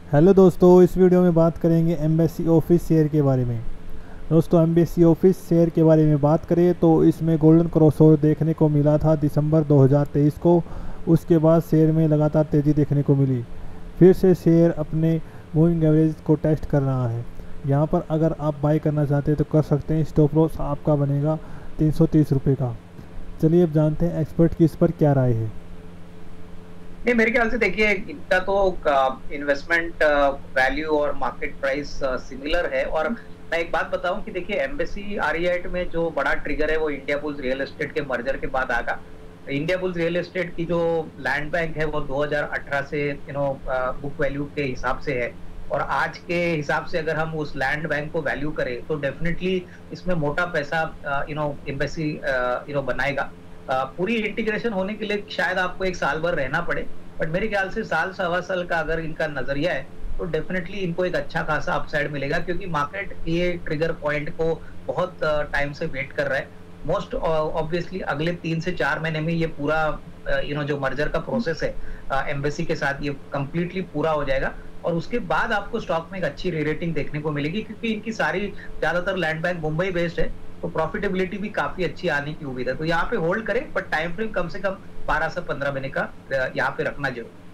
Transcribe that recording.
Hello दोस्तों, इस video में बात करेंगे एम्बेसी ऑफिस शेयर के बारे में। दोस्तों, एम्बेसी ऑफिस शेयर के बारे में बात करें तो इसमें गोल्डन क्रॉसओवर देखने को मिला था दिसंबर 2023 को। उसके बाद शेयर में लगातार तेज़ी देखने को मिली। फिर से शेयर अपने मूविंग एवरेज को टेस्ट कर रहा है। यहाँ पर अगर आप बाई करना चाहते हैं तो कर सकते हैं। स्टॉप लॉस आपका बनेगा 330 रुपये का। चलिए अब जानते हैं एक्सपर्ट की इस पर क्या राय है। नहीं, मेरे ख्याल से देखिए इनका तो इन्वेस्टमेंट वैल्यू और मार्केट प्राइस सिमिलर है। और मैं एक बात बताऊं कि देखिए एम्बेसी आरियाइट में जो बड़ा ट्रिगर है वो इंडिया बुल्स रियल एस्टेट के मर्जर के बाद आगा। इंडिया बुल्स रियल एस्टेट की जो लैंड बैंक है वो 2018 से बुक वैल्यू के हिसाब से है। और आज के हिसाब से अगर हम उस लैंड बैंक को वैल्यू करें तो डेफिनेटली इसमें मोटा पैसा एम्बेसी बनाएगा। पूरी इंटीग्रेशन होने के लिए शायद आपको एक साल भर रहना पड़े। बट मेरे ख्याल से साल सवा साल का अगर इनका नजरिया है तो डेफिनेटली इनको एक अच्छा खासा अपसाइड मिलेगा, क्योंकि मार्केट ये ट्रिगर पॉइंट को बहुत टाइम से वेट कर रहा है। मोस्ट ऑब्वियसली अगले 3 से 4 महीने में ये पूरा जो मर्जर का प्रोसेस है एम्बेसी के साथ ये कंप्लीटली पूरा हो जाएगा। और उसके बाद आपको स्टॉक में एक अच्छी रेटिंग देखने को मिलेगी, क्योंकि इनकी सारी ज्यादातर लैंड बैंक मुंबई बेस्ड है। तो प्रॉफिटेबिलिटी भी काफी अच्छी आने की उम्मीद है। तो यहाँ पे होल्ड करें, बट टाइम फ्रेम कम से कम 12 से 15 महीने का यहाँ पे रखना जरूर।